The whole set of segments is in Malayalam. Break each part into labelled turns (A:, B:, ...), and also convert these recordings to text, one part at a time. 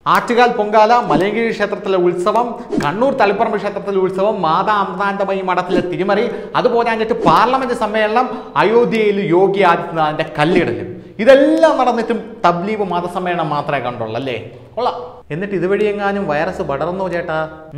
A: ആറ്റുകാൽ പൊങ്കാല, മലയങ്കിഴി ക്ഷേത്രത്തിലെ ഉത്സവം, കണ്ണൂർ തളിപ്പറമ്പ് ക്ഷേത്രത്തിലെ ഉത്സവം, മാതാ അമൃതാനന്ദമയി മഠത്തിലെ തിരുമറി, അതുപോരാഞ്ഞിട്ട് പാർലമെന്റ് സമ്മേളനം, അയോധ്യയിൽ യോഗി ആദിത്യനാഥിന്റെ കല്ലിടലും, ഇതെല്ലാം നടന്നിട്ടും തബ്ലീഗ് മതസമ്മേളനം മാത്രമേ കണ്ടുള്ളൂ അല്ലേ? കൊള്ളാം. എന്നിട്ട് ഇതുവഴി എങ്ങാനും വൈറസ് പടർന്നോ ചേട്ടാ?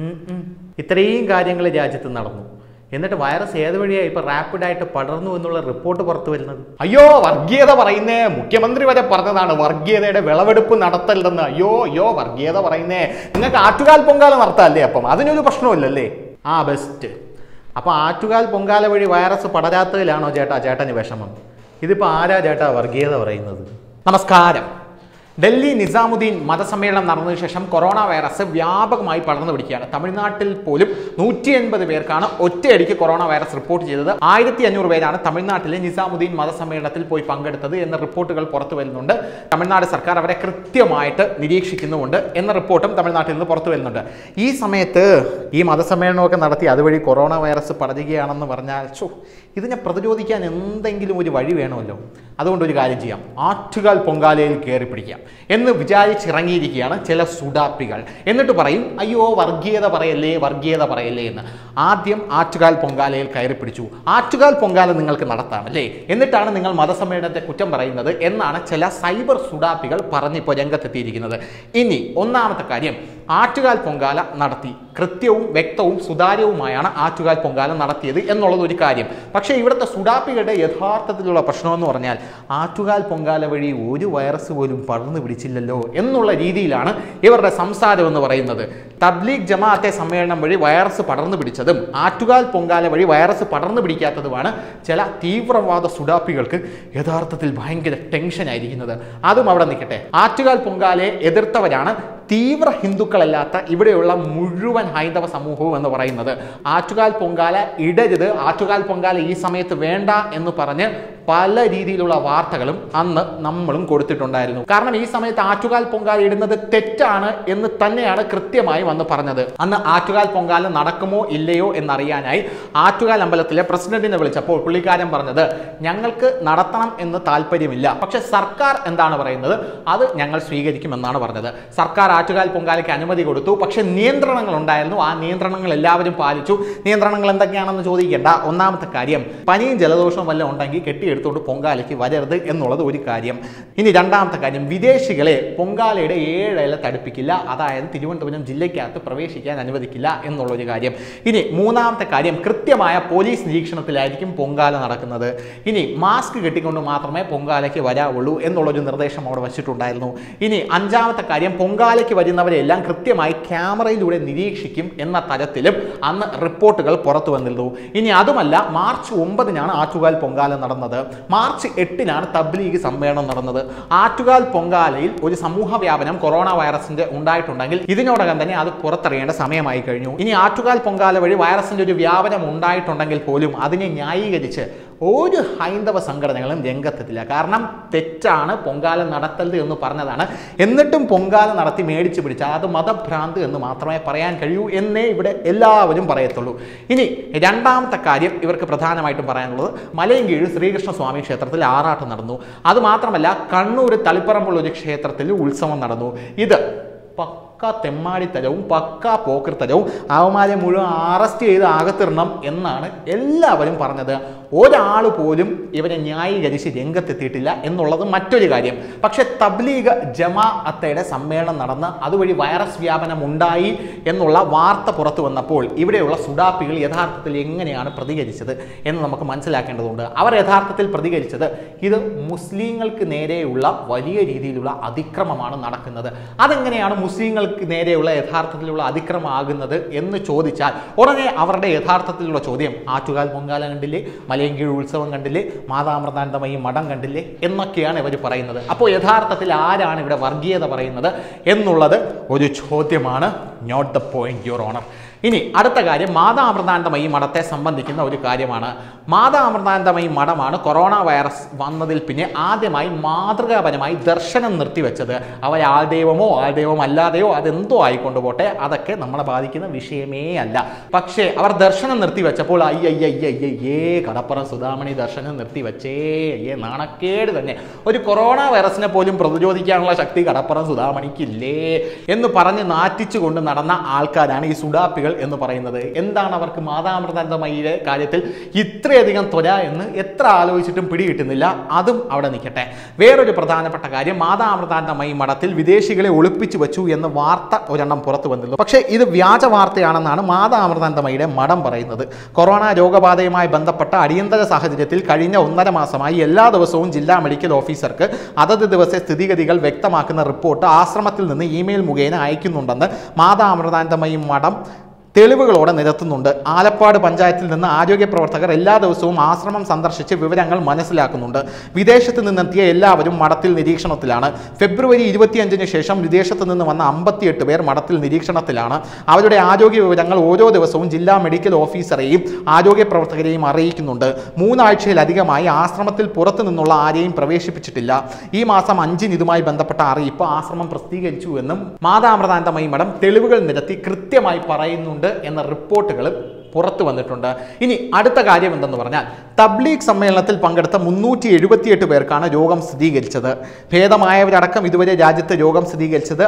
A: ഇത്രയും കാര്യങ്ങൾ രാജ്യത്ത് നടന്നു, എന്നിട്ട് വൈറസ് ഏത് വഴിയാണ് ഇപ്പൊ റാപ്പിഡായിട്ട് പടർന്നു എന്നുള്ള റിപ്പോർട്ട് പുറത്തു വരുന്നത്? അയ്യോ വർഗീയത പറയുന്നേ, മുഖ്യമന്ത്രി വരെ പറഞ്ഞതാണ് വർഗീയതയുടെ വിളവെടുപ്പ് നടത്തരുതെന്ന്. അയ്യോ വർഗീയത പറയുന്നേ. നിങ്ങൾക്ക് ആറ്റുകാൽ പൊങ്കാല നടത്താല്ലേ? അപ്പം അതിനൊരു പ്രശ്നമില്ലല്ലേ? ബെസ്റ്റ്. അപ്പൊ ആറ്റുകാൽ പൊങ്കാല വഴി വൈറസ് പടരാത്തതിലാണോ ചേട്ടന് വിഷമം? ഇതിപ്പോ ആരാ ചേട്ടാ വർഗീയത പറയുന്നത്? നമസ്കാരം. ഡൽഹി നിസാമുദ്ദീൻ മതസമ്മേളനം നടന്നതിന് ശേഷം കൊറോണ വൈറസ് വ്യാപകമായി പടർന്നു പിടിക്കുകയാണ്. തമിഴ്നാട്ടിൽ പോലും 180 പേർക്കാണ് ഒറ്റയടിക്ക് കൊറോണ വൈറസ് റിപ്പോർട്ട് ചെയ്തത്. 1500 പേരാണ് തമിഴ്നാട്ടിലെ നിസാമുദ്ദീൻ മതസമ്മേളനത്തിൽ പോയി പങ്കെടുത്തത് എന്ന റിപ്പോർട്ടുകൾ പുറത്തു വരുന്നുണ്ട്. തമിഴ്നാട് സർക്കാർ അവരെ കൃത്യമായിട്ട് നിരീക്ഷിക്കുന്നുമുണ്ട് എന്ന റിപ്പോർട്ടും തമിഴ്നാട്ടിൽ നിന്ന് പുറത്തു വരുന്നുണ്ട്. ഈ സമയത്ത് ഈ മതസമ്മേളനമൊക്കെ നടത്തി അതുവഴി കൊറോണ വൈറസ് പടരുകയാണെന്ന് പറഞ്ഞാൽ ഇതിനെ പ്രതിരോധിക്കാൻ എന്തെങ്കിലും ഒരു വഴി വേണമല്ലോ. അതുകൊണ്ട് ഒരു കാര്യം ചെയ്യാം, ആറ്റുകാൽ പൊങ്കാലയിൽ കയറി പിടിക്കാം എന്ന് വിചാരിച്ചിറങ്ങിയിരിക്കുകയാണ് ചില സുഡാപ്പികൾ. എന്നിട്ട് പറയും അയ്യോ വർഗീയത പറയല്ലേ എന്ന്. ആദ്യം ആറ്റുകാൽ പൊങ്കാലയിൽ കയറി പിടിച്ചു. ആറ്റുകാൽ പൊങ്കാല നിങ്ങൾക്ക് നടത്താം അല്ലേ? എന്നിട്ടാണ് നിങ്ങൾ മതസമ്മേളനത്തെ കുറ്റം പറയുന്നത് എന്നാണ് ചില സൈബർ സുഡാപ്പികൾ പറഞ്ഞിപ്പോൾ രംഗത്തെത്തിയിരിക്കുന്നത്. ഇനി ഒന്നാമത്തെ കാര്യം, ആറ്റുകാൽ പൊങ്കാല നടത്തി, കൃത്യവും വ്യക്തവും സുതാര്യവുമായാണ് ആറ്റുകാൽ പൊങ്കാല നടത്തിയത് എന്നുള്ളത് ഒരു കാര്യം. പക്ഷേ ഇവിടുത്തെ സുഡാപ്പികളുടെ യഥാർത്ഥത്തിലുള്ള പ്രശ്നമെന്ന് പറഞ്ഞാൽ ആറ്റുകാൽ പൊങ്കാല വഴി ഒരു വൈറസ് പോലും പടർന്നു പിടിച്ചില്ലല്ലോ എന്നുള്ള രീതിയിലാണ് ഇവരുടെ സംസാരം എന്ന് പറയുന്നത്. തബ്ലീഗ് ജമാഅത്തെ സമ്മേളനം വഴി വൈറസ് പടർന്നു പിടിച്ചതും ആറ്റുകാൽ പൊങ്കാല വഴി വൈറസ് പടർന്നു പിടിക്കാത്തതുമാണ് ചില തീവ്രവാദ സുഡാപ്പികൾക്ക് യഥാർത്ഥത്തിൽ ഭയങ്കര ടെൻഷൻ ആയിരിക്കുന്നത്. അതും അവിടെ നിൽക്കട്ടെ. ആറ്റുകാൽ പൊങ്കാലയെ എതിർത്തവരാണ് തീവ്ര ഹിന്ദുക്കളല്ലാത്ത ഇവിടെയുള്ള മുഴുവൻ ഹൈന്ദവ സമൂഹവും എന്ന് പറയുന്നത്. ആറ്റുകാൽ പൊങ്കാല ഇടരുത്, ആറ്റുകാൽ പൊങ്കാല ഈ സമയത്ത് വേണ്ട എന്ന് പറഞ്ഞ് പല രീതിയിലുള്ള വാർത്തകളും അന്ന് നമ്മളും കൊടുത്തിട്ടുണ്ടായിരുന്നു. കാരണം ഈ സമയത്ത് ആറ്റുകാൽ പൊങ്കാല ഇടുന്നത് തെറ്റാണ് എന്ന് തന്നെയാണ് കൃത്യമായി വന്ന് പറഞ്ഞത്. അന്ന് ആറ്റുകാൽ പൊങ്കാല നടക്കുമോ ഇല്ലയോ എന്നറിയാനായി ആറ്റുകാൽ അമ്പലത്തിലെ പ്രസിഡന്റിനെ വിളിച്ചപ്പോൾ പുള്ളിക്കാരൻ പറഞ്ഞത് ഞങ്ങൾക്ക് നടത്തണം എന്ന് താല്പര്യമില്ല, പക്ഷെ സർക്കാർ എന്താണ് പറയുന്നത് അത് ഞങ്ങൾ സ്വീകരിക്കുമെന്നാണ് പറഞ്ഞത്. സർക്കാർ ആറ്റുകാൽ പൊങ്കാലയ്ക്ക് അനുമതി കൊടുത്തു, പക്ഷെ നിയന്ത്രണങ്ങൾ ഉണ്ടായിരുന്നു. ആ നിയന്ത്രണങ്ങൾ എല്ലാവരും പാലിച്ചു. നിയന്ത്രണങ്ങൾ എന്തൊക്കെയാണെന്ന് ചോദിക്കേണ്ട. ഒന്നാമത്തെ കാര്യം, പനിയും ജലദോഷവും വല്ലതും ഉണ്ടെങ്കിൽ കെട്ടിയെടുത്തുകൊണ്ട് പൊങ്കാലയ്ക്ക് വരരുത് എന്നുള്ളത് ഒരു കാര്യം. ഇനി രണ്ടാമത്തെ കാര്യം, വിദേശികളെ പൊങ്കാലയുടെ 7 ഇല തടുപ്പിക്കില്ല, അതായത് തിരുവനന്തപുരം ജില്ലയ്ക്കകത്ത് പ്രവേശിക്കാൻ അനുവദിക്കില്ല എന്നുള്ളൊരു കാര്യം. ഇനി മൂന്നാമത്തെ കാര്യം, കൃത്യമായ പോലീസ് നിരീക്ഷണത്തിലായിരിക്കും പൊങ്കാല നടക്കുന്നത്. ഇനി മാസ്ക് കെട്ടിക്കൊണ്ട് മാത്രമേ പൊങ്കാലയ്ക്ക് വരാവുള്ളൂ എന്നുള്ളൊരു നിർദ്ദേശം അവിടെ വച്ചിട്ടുണ്ടായിരുന്നു. ഇനി അഞ്ചാമത്തെ കാര്യം, പൊങ്കാലയ്ക്ക് വരുന്നവരെല്ലാം കൃത്യമായി ക്യാമറയിലൂടെ നിരീക്ഷിക്കും എന്ന തരത്തിലും അന്ന് റിപ്പോർട്ടുകൾ പുറത്തു വന്നിരുന്നു. ഇനി അതുമല്ല, മാർച്ച് 9-നാണ് ആറ്റുകാൽ പൊങ്കാല നടന്നത്. മാർച്ച് 8-നാണ് തബ്ലീഗ് സമ്മേളനം നടന്നത്. ആറ്റുകാൽ പൊങ്കാലയിൽ ഒരു സമൂഹ വ്യാപനം കൊറോണ വൈറസിന്റെ ഉണ്ടായിട്ടുണ്ടെങ്കിൽ ഇതിനോടകം തന്നെ അത് പുറത്തറിയേണ്ട സമയമായി കഴിഞ്ഞു. ഇനി ആറ്റുകാൽ പൊങ്കാല വഴി വൈറസിന്റെ ഒരു വ്യാപനം ഉണ്ടായിട്ടുണ്ടെങ്കിൽ പോലും അതിനെ ന്യായീകരിച്ച് ഒരു ഹൈന്ദവ സംഘടനകളും രംഗത്തെത്തില്ല. കാരണം തെറ്റാണ്, പൊങ്കാല നടത്തരുത് എന്ന് പറഞ്ഞതാണ്. എന്നിട്ടും പൊങ്കാല നടത്തി മേടിച്ചു പിടിച്ചാൽ അത് മതഭ്രാന്ത് എന്ന് മാത്രമേ പറയാൻ കഴിയൂ എന്നേ ഇവിടെ എല്ലാവരും പറയത്തുള്ളൂ. ഇനി രണ്ടാമത്തെ കാര്യം ഇവർക്ക് പ്രധാനമായിട്ടും പറയാനുള്ളത്, മലയങ്കിഴി ശ്രീകൃഷ്ണസ്വാമി ക്ഷേത്രത്തിൽ ആറാട്ട് നടന്നു. അതുമാത്രമല്ല കണ്ണൂർ തളിപ്പറമ്പുള്ള ഒരു ക്ഷേത്രത്തിൽ ഉത്സവം നടന്നു. ഇത് പക്ക തെമ്മാടിത്തരവും പക്ക പോക്കൃത്തരവും അവന്മാരെ മുഴുവൻ അറസ്റ്റ് ചെയ്ത് അകത്തിടണം എന്നാണ് എല്ലാവരും പറഞ്ഞത്. ഒരാൾ പോലും ഇവരെ ന്യായീകരിച്ച് രംഗത്തെത്തിയിട്ടില്ല എന്നുള്ളത് മറ്റൊരു കാര്യം. പക്ഷെ തബ്ലീഗ് ജമാഅത്തയുടെ സമ്മേളനം നടന്ന് അതുവഴി വൈറസ് വ്യാപനം ഉണ്ടായി എന്നുള്ള വാർത്ത പുറത്തു വന്നപ്പോൾ ഇവിടെയുള്ള സുഡാപ്പികൾ യഥാർത്ഥത്തിൽ എങ്ങനെയാണ് പ്രതികരിച്ചത് എന്ന് നമുക്ക് മനസ്സിലാക്കേണ്ടതുണ്ട്. അവർ യഥാർത്ഥത്തിൽ പ്രതികരിച്ചത് ഇത് മുസ്ലിങ്ങൾക്ക് നേരെയുള്ള വലിയ രീതിയിലുള്ള അതിക്രമമാണ് നടക്കുന്നത്. അതെങ്ങനെയാണ് മുസ്ലിങ്ങൾക്ക് നേരെയുള്ള യഥാർത്ഥത്തിലുള്ള അതിക്രമമാകുന്നത് എന്ന് ചോദിച്ചാൽ ഉടനെ അവരുടെ യഥാർത്ഥത്തിലുള്ള ചോദ്യം ആറ്റുകാൽ പൊങ്കാല കണ്ടില്ലേ, മലയങ്കിഴി ഉത്സവം കണ്ടില്ലേ, മാതാ അമൃതാനന്ദമയി മഠം കണ്ടില്ലേ എന്നൊക്കെയാണ് ഇവർ പറയുന്നത്. അപ്പോൾ യഥാർത്ഥത്തിൽ ആരാണ് ഇവിടെ വർഗീയത പറയുന്നത് എന്നുള്ളത് ഒരു ചോദ്യമാണ്. Not the point your honour. ഇനി അടുത്ത കാര്യം മാതാ അമൃതാനന്ദമയി മഠത്തെ സംബന്ധിക്കുന്ന ഒരു കാര്യമാണ്. മാതാ അമൃതാനന്ദമയി മഠമാണ് കൊറോണ വൈറസ് വന്നതിൽ പിന്നെ ആദ്യമായി മാതൃകാപരമായി ദർശനം നിർത്തിവെച്ചത്. അവർ ആൾദൈവമോ ആൾദൈവം അല്ലാതെയോ അതെന്തോ ആയിക്കൊണ്ട് പോട്ടെ, അതൊക്കെ നമ്മളെ ബാധിക്കുന്ന വിഷയമേ അല്ല. പക്ഷേ അവർ ദർശനം നിർത്തിവെച്ചപ്പോൾ അയ്യയ്യേ കടപ്പുറം സുധാമണി ദർശനം നിർത്തിവെച്ചേ, നാണക്കേട് തന്നെ. ഒരു കൊറോണ വൈറസിനെ പോലും പ്രതിരോധിക്കാനുള്ള ശക്തി കടപ്പുറം സുധാമണിക്കില്ലേ എന്ന് പറഞ്ഞ് നാറ്റിച്ചുകൊണ്ട് നടന്ന ആൾക്കാരാണ് ഈ സുഡാപ്പികൾ എന്ന് പറയുന്നത്. എന്താണ് അവർക്ക് മാതാ അമൃതാനന്ദമയിയുടെ കാര്യത്തിൽ ഇത്രയധികം ത്വര എന്ന് എത്ര ആലോചിച്ചിട്ടും പിടികിട്ടുന്നില്ല. അതും അവിടെ നിൽക്കട്ടെ. വേറൊരു പ്രധാനപ്പെട്ട കാര്യം, മാതാ അമൃതാനന്ദമയി മഠത്തിൽ വിദേശികളെ ഒളിപ്പിച്ചു വെച്ചു എന്ന വാർത്ത ഒരെണ്ണം പുറത്തു വന്നിരുന്നു. പക്ഷേ ഇത് വ്യാജ വാർത്തയാണെന്നാണ് മാതാ അമൃതാനന്ദമയിയുടെ മഠം പറയുന്നത്. കൊറോണ രോഗബാധയുമായി ബന്ധപ്പെട്ട അടിയന്തര സാഹചര്യത്തിൽ കഴിഞ്ഞ 1.5 മാസമായി എല്ലാ ദിവസവും ജില്ലാ മെഡിക്കൽ ഓഫീസർക്ക് അതത് ദിവസത്തെ സ്ഥിതിഗതികൾ വ്യക്തമാക്കുന്ന റിപ്പോർട്ട് ആശ്രമത്തിൽ നിന്ന് ഇമെയിൽ മുഖേന അയക്കുന്നുണ്ടെന്ന് മാതാ അമൃതാനന്ദമയി മഠം തെളിവുകളോടെ നിരത്തുന്നുണ്ട്. ആലപ്പാട് പഞ്ചായത്തിൽ നിന്ന് ആരോഗ്യ പ്രവർത്തകർ എല്ലാ ദിവസവും ആശ്രമം സന്ദർശിച്ച് വിവരങ്ങൾ മനസ്സിലാക്കുന്നുണ്ട്. വിദേശത്ത് നിന്നെത്തിയ എല്ലാവരും മഠത്തിൽ നിരീക്ഷണത്തിലാണ്. ഫെബ്രുവരി 25-ന് ശേഷം വിദേശത്ത് നിന്ന് വന്ന 58 പേർ മഠത്തിൽ നിരീക്ഷണത്തിലാണ്. അവരുടെ ആരോഗ്യ വിവരങ്ങൾ ഓരോ ദിവസവും ജില്ലാ മെഡിക്കൽ ഓഫീസറെയും ആരോഗ്യ പ്രവർത്തകരെയും അറിയിക്കുന്നുണ്ട്. 3 ആഴ്ചയിലധികമായി ആശ്രമത്തിൽ പുറത്തു നിന്നുള്ള ആരെയും പ്രവേശിപ്പിച്ചിട്ടില്ല. ഈ മാസം 5-ന് ഇതുമായി ബന്ധപ്പെട്ട അറിയിപ്പ് ആശ്രമം പ്രസിദ്ധീകരിച്ചു എന്നും മാതാ അമൃതാനന്ദമയി മഠം തെളിവുകൾ നിരത്തി കൃത്യമായി പറയുന്നുണ്ട് എന്ന റിപ്പോർട്ടുകൾ പുറത്തു വന്നിട്ടുണ്ട്. ഇനി അടുത്ത കാര്യം എന്തെന്ന് പറഞ്ഞാൽ, തബ്ലീഗ് സമ്മേളനത്തിൽ പങ്കെടുത്ത 378 പേർക്കാണ് രോഗം സ്ഥിരീകരിച്ചത്. ഭേദമായവരടക്കം ഇതുവരെ രാജ്യത്ത് രോഗം സ്ഥിരീകരിച്ചത്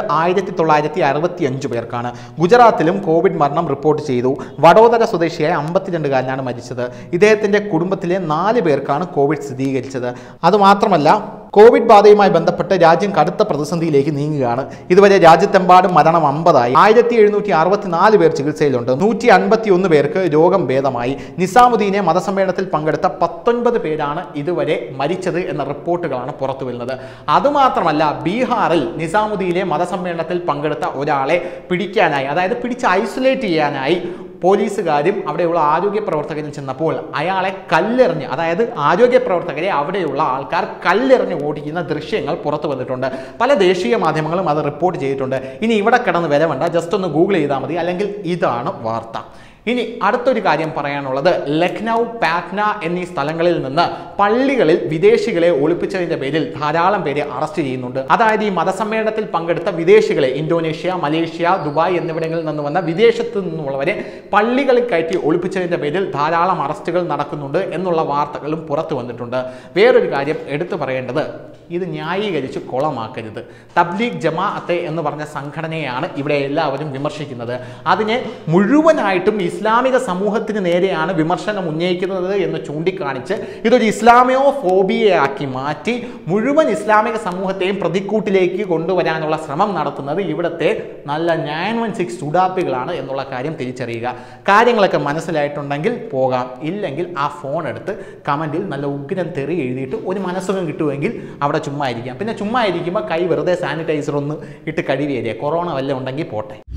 A: 1965 പേർക്കാണ്. ഗുജറാത്തിലും കോവിഡ് മരണം റിപ്പോർട്ട് ചെയ്തു. വഡോദര സ്വദേശിയായ 52-കാരനാണ് മരിച്ചത്. ഇദ്ദേഹത്തിന്റെ കുടുംബത്തിലെ 4 പേർക്കാണ് കോവിഡ് സ്ഥിരീകരിച്ചത്. അതുമാത്രമല്ല, കോവിഡ് ബാധയുമായി ബന്ധപ്പെട്ട് രാജ്യം കടുത്ത പ്രതിസന്ധിയിലേക്ക് നീങ്ങുകയാണ്. ഇതുവരെ രാജ്യത്തെമ്പാടും മരണം 50ആയി. 1764 പേർ ചികിത്സയിലുണ്ട്. 151 പേർക്ക് രോഗം ഭേദമായി. നിസാമുദ്ദീനെ മതസമ്മേളനത്തിൽ പങ്കെടുത്ത 19 പേരാണ് ഇതുവരെ മരിച്ചത് എന്ന റിപ്പോർട്ടുകളാണ് പുറത്തു വരുന്നത്. അതുമാത്രമല്ല, ബീഹാറിൽ നിസാമുദ്ദീനെ മതസമ്മേളനത്തിൽ പങ്കെടുത്ത ഒരാളെ പിടിക്കാനായി, അതായത് പിടിച്ച് ഐസൊലേറ്റ് ചെയ്യാനായി പോലീസുകാരും അവിടെയുള്ള ആരോഗ്യ പ്രവർത്തകരും ചെന്നപ്പോൾ അയാളെ കല്ലെറിഞ്ഞ്, അതായത് ആരോഗ്യ പ്രവർത്തകരെ അവിടെയുള്ള ആൾക്കാർ കല്ലെറിഞ്ഞ് ഓടിക്കുന്ന ദൃശ്യങ്ങൾ പുറത്തു വന്നിട്ടുണ്ട്. പല ദേശീയ മാധ്യമങ്ങളും അത് റിപ്പോർട്ട് ചെയ്തിട്ടുണ്ട്. ഇനി ഇവിടെ കിടന്ന് വരവേണ്ട, ജസ്റ്റ് ഒന്ന് ഗൂഗിൾ ചെയ്താൽ മതി, അല്ലെങ്കിൽ ഇതാണ് വാർത്ത. ഇനി അടുത്തൊരു കാര്യം പറയാനുള്ളത്, ലക്നൗ, പാറ്റ്ന എന്നീ സ്ഥലങ്ങളിൽ നിന്ന് പള്ളികളിൽ വിദേശികളെ ഒളിപ്പിച്ചതിന്റെ പേരിൽ ധാരാളം പേരെ അറസ്റ്റ് ചെയ്യുന്നുണ്ട്. അതായത് ഈ മതസമ്മേളനത്തിൽ പങ്കെടുത്ത വിദേശികളെ, ഇന്തോനേഷ്യ, മലേഷ്യ, ദുബായ് എന്നിവിടങ്ങളിൽ നിന്ന് വന്ന വിദേശത്ത് നിന്നുള്ളവരെ പള്ളികളിൽ കയറ്റി ഒളിപ്പിച്ചതിന്റെ പേരിൽ ധാരാളം അറസ്റ്റുകൾ നടക്കുന്നുണ്ട് എന്നുള്ള വാർത്തകളും പുറത്തു വന്നിട്ടുണ്ട്. വേറൊരു കാര്യം എടുത്തു പറയേണ്ടത്, ഇത് ന്യായീകരിച്ച് കുളമാക്കരുത്. തബ്ലീഗ് ജമാഅത്തെ എന്ന് പറഞ്ഞ സംഘടനയാണ് ഇവിടെ എല്ലാവരും വിമർശിക്കുന്നത്. അതിനെ മുഴുവനായിട്ടും ഇസ്ലാമിക സമൂഹത്തിന് നേരെയാണ് വിമർശനം ഉന്നയിക്കുന്നത് എന്ന് ചൂണ്ടിക്കാണിച്ച് ഇതൊരു ഇസ്ലാമിയോ ഫോബിയയാക്കി മാറ്റി മുഴുവൻ ഇസ്ലാമിക സമൂഹത്തെയും പ്രതിക്കൂട്ടിലേക്ക് കൊണ്ടുവരാനുള്ള ശ്രമം നടത്തുന്നത് ഇവിടുത്തെ നല്ല 916 സുഡാപ്പികളാണ് എന്നുള്ള കാര്യം തിരിച്ചറിയുക. കാര്യങ്ങളൊക്കെ മനസ്സിലായിട്ടുണ്ടെങ്കിൽ പോകാം, ഇല്ലെങ്കിൽ ആ ഫോൺ എടുത്ത് കമൻറ്റിൽ നല്ല ഉഗ്രൻ തെറി എഴുതിയിട്ട് ഒരു മനസ്സുഖം കിട്ടുമെങ്കിൽ അവിടെ ചുമ്മാ ഇരിക്കാം. പിന്നെ ചുമ്മാ ഇരിക്കുമ്പോൾ കൈ വെറുതെ സാനിറ്റൈസർ ഒന്ന് ഇട്ട് കഴുകിയേരിക. കൊറോണ വല്ലതും ഉണ്ടെങ്കിൽ പോട്ടെ.